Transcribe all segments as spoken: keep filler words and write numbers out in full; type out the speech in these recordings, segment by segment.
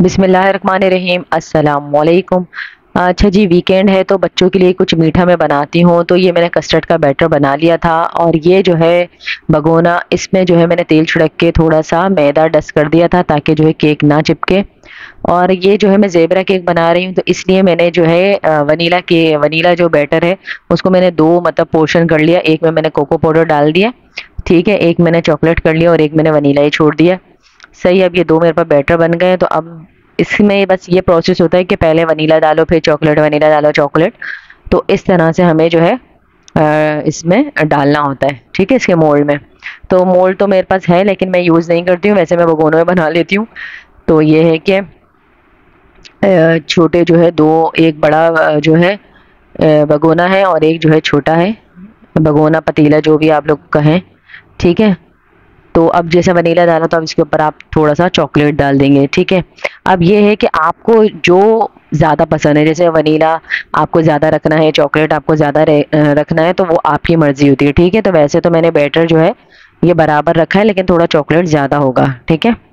बिस्मिल्लाहिर्रहमानिर्रहीम अस्सलाम वालेकुम। अच्छा जी, वीकेंड है तो बच्चों के लिए कुछ मीठा मैं बनाती हूँ। तो ये मैंने कस्टर्ड का बैटर बना लिया था और ये जो है भगोना, इसमें जो है मैंने तेल छिड़क के थोड़ा सा मैदा डस्ट कर दिया था ताकि जो है केक ना चिपके। और ये जो है मैं ज़ेबरा केक बना रही हूँ, तो इसलिए मैंने जो है अ, वनीला के वनीला जो बैटर है उसको मैंने दो मतलब पोर्शन कर लिया। एक में मैंने कोको पाउडर डाल दिया, ठीक है, एक मैंने चॉकलेट कर लिया और एक मैंने वनीला ही छोड़ दिया। सही, अब ये दो मेरे पास बैटर बन गए हैं। तो अब इसमें बस ये प्रोसेस होता है कि पहले वनीला डालो फिर चॉकलेट, वनीला डालो चॉकलेट। तो इस तरह से हमें जो है अ, इसमें डालना होता है, ठीक है, इसके मोल्ड में। तो मोल्ड तो मेरे पास है लेकिन मैं यूज़ नहीं करती हूँ, वैसे मैं भगोनों में बना लेती हूँ। तो ये है कि अ, छोटे जो है दो, एक बड़ा अ, जो है अ, भगोना है और एक जो है छोटा है भगोना, पतीला, जो भी आप लोग कहें, ठीक है। तो अब जैसे वनीला डाला तो अब इसके ऊपर आप थोड़ा सा चॉकलेट डाल देंगे, ठीक है। अब ये है कि आपको जो ज़्यादा पसंद है, जैसे वनीला आपको ज़्यादा रखना है, चॉकलेट आपको ज़्यादा रखना है, तो वो आपकी मर्ज़ी होती है, ठीक है। तो वैसे तो मैंने बैटर जो है ये बराबर रखा है लेकिन थोड़ा चॉकलेट ज़्यादा होगा, ठीक है।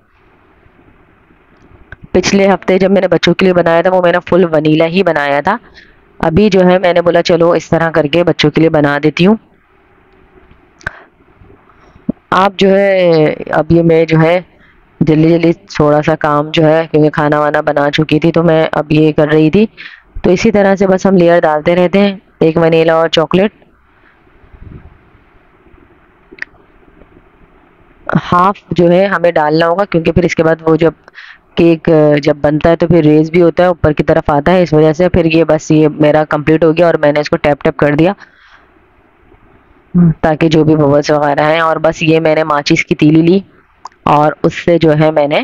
पिछले हफ्ते जब मैंने बच्चों के लिए बनाया था वो मैंने फुल वनीला ही बनाया था। अभी जो है मैंने बोला चलो इस तरह करके बच्चों के लिए बना देती हूँ। आप जो है, अब ये मैं जो है जल्दी जल्दी थोड़ा सा काम जो है, क्योंकि खाना वाना बना चुकी थी तो मैं अब ये कर रही थी। तो इसी तरह से बस हम लेयर डालते रहते हैं, एक वनीला और चॉकलेट। हाफ जो है हमें डालना होगा क्योंकि फिर इसके बाद वो जब केक जब बनता है तो फिर रेज भी होता है, ऊपर की तरफ आता है, इस वजह से फिर ये बस ये मेरा कंप्लीट हो गया और मैंने इसको टैप टैप कर दिया ताकि जो भी बबल्स वगैरह हैं। और बस ये मैंने माचिस की तीली ली और उससे जो है मैंने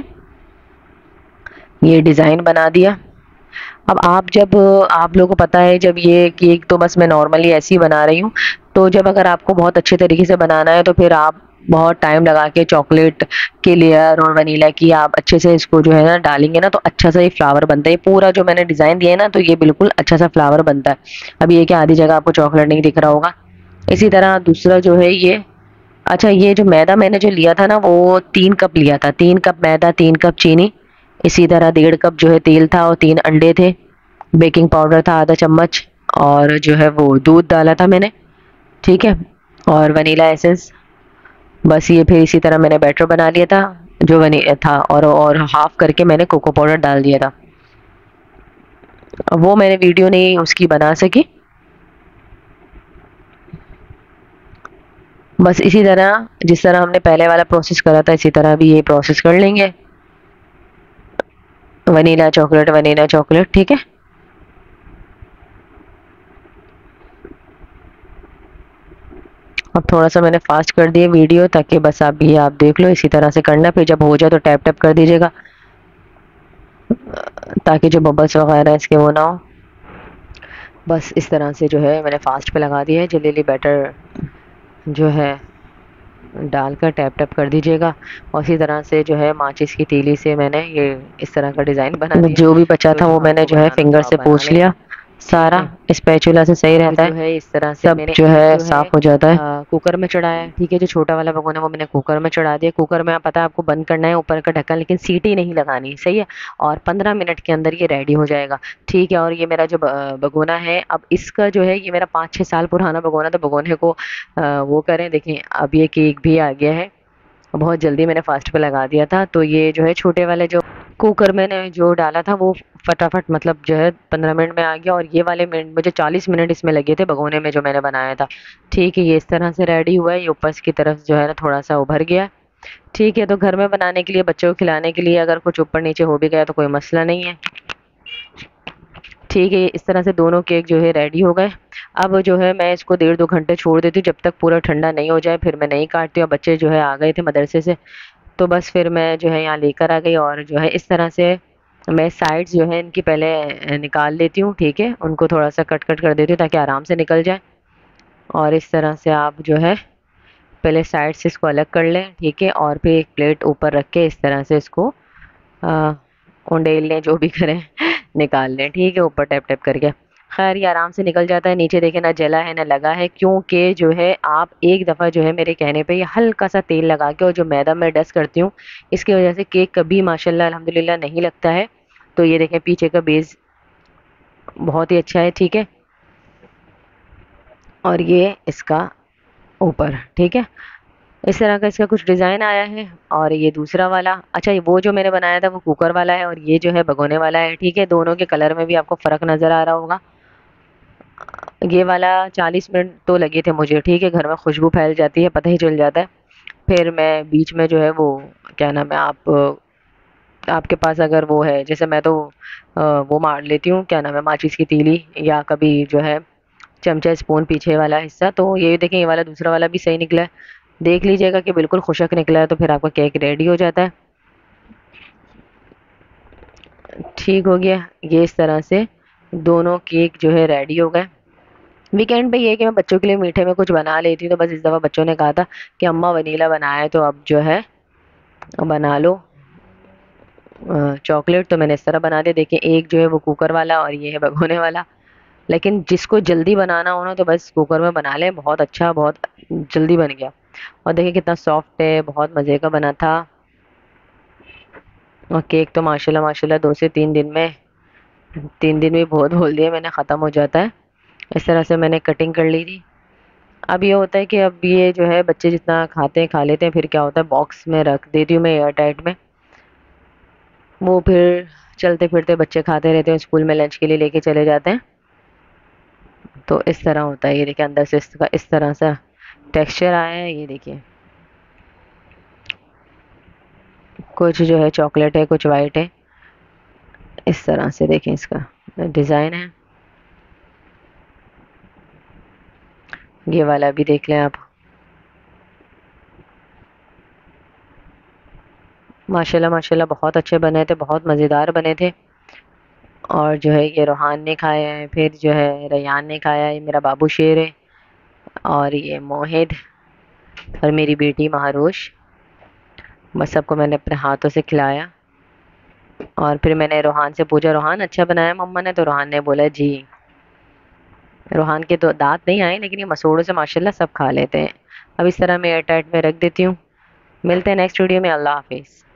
ये डिज़ाइन बना दिया। अब आप जब, आप लोगों को पता है जब ये केक तो बस मैं नॉर्मली ऐसे ही बना रही हूँ। तो जब अगर आपको बहुत अच्छे तरीके से बनाना है तो फिर आप बहुत टाइम लगा के चॉकलेट के लेयर और वनीला की आप अच्छे से इसको जो है ना डालेंगे ना, तो अच्छा सा ये फ्लावर बनता है। ये पूरा जो मैंने डिज़ाइन दिया है ना, तो ये बिल्कुल अच्छा सा फ्लावर बनता है। अब ये कि आधी जगह आपको चॉकलेट नहीं दिख रहा होगा। इसी तरह दूसरा जो है ये, अच्छा, ये जो मैदा मैंने जो लिया था ना वो तीन कप लिया था, तीन कप मैदा, तीन कप चीनी, इसी तरह डेढ़ कप जो है तेल था और तीन अंडे थे, बेकिंग पाउडर था आधा चम्मच, और जो है वो दूध डाला था मैंने, ठीक है, और वनीला एसेंस। बस ये फिर इसी तरह मैंने बैटर बना लिया था जो वनी था, और और हाफ करके मैंने कोको पाउडर डाल दिया था। अब वो मैंने वीडियो नहीं उसकी बना सकी। बस इसी तरह जिस तरह हमने पहले वाला प्रोसेस करा था इसी तरह भी ये प्रोसेस कर लेंगे, वनीला चॉकलेट, वनीला चॉकलेट, ठीक है। अब थोड़ा सा मैंने फास्ट कर दिया वीडियो ताकि बस आप ये आप देख लो, इसी तरह से करना, फिर जब हो जाए तो टैप टैप कर दीजिएगा ताकि जो बबल्स वगैरह इसके वो ना हो। बस इस तरह से जो है मैंने फास्ट पे लगा दिया है। जल्दी जल्दी बैटर जो है डालकर टैप टैप कर दीजिएगा। और इसी तरह से जो है माचिस की तीली से मैंने ये इस तरह का डिज़ाइन बना दिया। जो भी बचा तो था जब वो मैंने आपको जो है बनाना फिंगर तो आप से बना पोंछ लें, लिया ठीक सारा, है। स्पैचुला से सही अब रहता जो है, है इस तरह से सब मैंने जो एक है जो है साफ हो जाता है। अ, कुकर में चढ़ाया है, ठीक है। जो छोटा वाला भगोना है वो मैंने कुकर में चढ़ा दिया। कुकर में आप पता है आपको बंद करना है ऊपर का ढक्कन, लेकिन सीटी नहीं लगानी, सही है। और पंद्रह मिनट के अंदर ये रेडी हो जाएगा, ठीक है। और ये मेरा जो ब- भगोना है, अब इसका जो है ये मेरा पाँच छः साल पुराना भगोना था। भगोने को अ, वो करें, देखें अब ये केक भी आ गया है। बहुत जल्दी मैंने फास्ट पे लगा दिया था, तो ये जो है छोटे वाले जो कुकर मैंने जो डाला था वो फटाफट मतलब जो है पंद्रह मिनट में आ गया। और ये वाले मिनट मुझे चालीस मिनट इसमें लगे थे भगोने में जो मैंने बनाया था, ठीक है। ये इस तरह से रेडी हुआ है, ये ऊपर की तरफ जो है ना थोड़ा सा उभर गया, ठीक है। तो घर में बनाने के लिए, बच्चों को खिलाने के लिए अगर कुछ ऊपर नीचे हो भी गया तो कोई मसला नहीं है, ठीक है। इस तरह से दोनों केक जो है रेडी हो गए। अब जो है मैं इसको डेढ़ दो घंटे छोड़ देती हूँ जब तक पूरा ठंडा नहीं हो जाए, फिर मैं नहीं काटती हूँ। बच्चे जो है आ गए थे मदरसे से, तो बस फिर मैं जो है यहाँ लेकर आ गई और जो है इस तरह से मैं साइड्स जो है इनकी पहले निकाल लेती हूँ, ठीक है। उनको थोड़ा सा कट कट कर देती हूँ ताकि आराम से निकल जाए। और इस तरह से आप जो है पहले साइड से इसको अलग कर लें, ठीक है। और फिर एक प्लेट ऊपर रख के इस तरह से इसको आ, उंडेल लें, जो भी करें निकाल लें, ठीक है, ऊपर टैप टैप करके। खैर ये आराम से निकल जाता है। नीचे देखे ना जला है ना लगा है, क्योंकि जो है आप एक दफ़ा जो है मेरे कहने पे ये हल्का सा तेल लगा के और जो मैदा मैं डस्ट करती हूँ, इसकी वजह से केक कभी माशाल्लाह अल्हम्दुलिल्लाह नहीं लगता है। तो ये देखें पीछे का बेस बहुत ही अच्छा है, ठीक है। और ये इसका ऊपर, ठीक है। इस तरह का इसका कुछ डिज़ाइन आया है। और ये दूसरा वाला, अच्छा ये वो जो मैंने बनाया था वो कुकर वाला है और ये जो है भगोने वाला है, ठीक है। दोनों के कलर में भी आपको फ़र्क नज़र आ रहा होगा। ये वाला चालीस मिनट तो लगे थे मुझे, ठीक है। घर में खुशबू फैल जाती है, पता ही चल जाता है। फिर मैं बीच में जो है वो, क्या नाम है, आप आपके पास अगर वो है, जैसे मैं तो अ, वो मार लेती हूँ, क्या नाम है, माचिस की तीली, या कभी जो है चमचा स्पून पीछे वाला हिस्सा। तो ये देखें ये वाला दूसरा वाला भी सही निकला है। देख लीजिएगा कि बिल्कुल खुशक निकला है तो फिर आपका केक रेडी हो जाता है। ठीक हो गया। ये इस तरह से दोनों केक जो है रेडी हो गए। वीकेंड पे ये है कि मैं बच्चों के लिए मीठे में कुछ बना लेती हूँ, तो बस इस दफ़ा बच्चों ने कहा था कि अम्मा वनीला बनाया है तो अब जो है बना लो चॉकलेट। तो मैंने इस तरह बना दिया। देखिए एक जो है वो कुकर वाला और ये है भगोने वाला। लेकिन जिसको जल्दी बनाना हो ना तो बस कुकर में बना लें, बहुत अच्छा, बहुत जल्दी बन गया। और देखिए कितना सॉफ्ट है, बहुत मज़े का बना था। और केक तो माशाल्लाह माशाल्लाह दो से तीन दिन में, तीन दिन भी बहुत बोल दिया मैंने, ख़त्म हो जाता है। इस तरह से मैंने कटिंग कर ली थी। अब ये होता है कि अब ये जो है बच्चे जितना खाते हैं खा लेते हैं, फिर क्या होता है बॉक्स में रख देती हूँ मैं एयर टाइट में। वो फिर चलते फिरते बच्चे खाते रहते हैं, स्कूल में लंच के लिए लेके चले जाते हैं। तो इस तरह होता है। ये देखिए अंदर से इसका इस तरह से टेक्सचर आया है, ये देखिए। कुछ जो है चॉकलेट है, कुछ वाइट है। इस तरह से देखें इसका डिज़ाइन है। ये वाला भी देख लें आप। माशाल्लाह माशाल्लाह बहुत अच्छे बने थे, बहुत मज़ेदार बने थे। और जो है ये रोहान ने खाया है, फिर जो है रैयान ने खाया है, ये मेरा बाबू शेर है। और ये मोहित और मेरी बेटी महारोश। बस सबको मैंने अपने हाथों से खिलाया। और फिर मैंने रोहान से पूछा, रोहान अच्छा बनाया मम्मा ने? तो रोहान ने बोला जी। रोहान के तो दांत नहीं आए, लेकिन ये मसूड़ों से माशाल्लाह सब खा लेते हैं। अब इस तरह मैं एयर टाइट में रख देती हूँ। मिलते हैं नेक्स्ट वीडियो में। अल्लाह हाफिज़।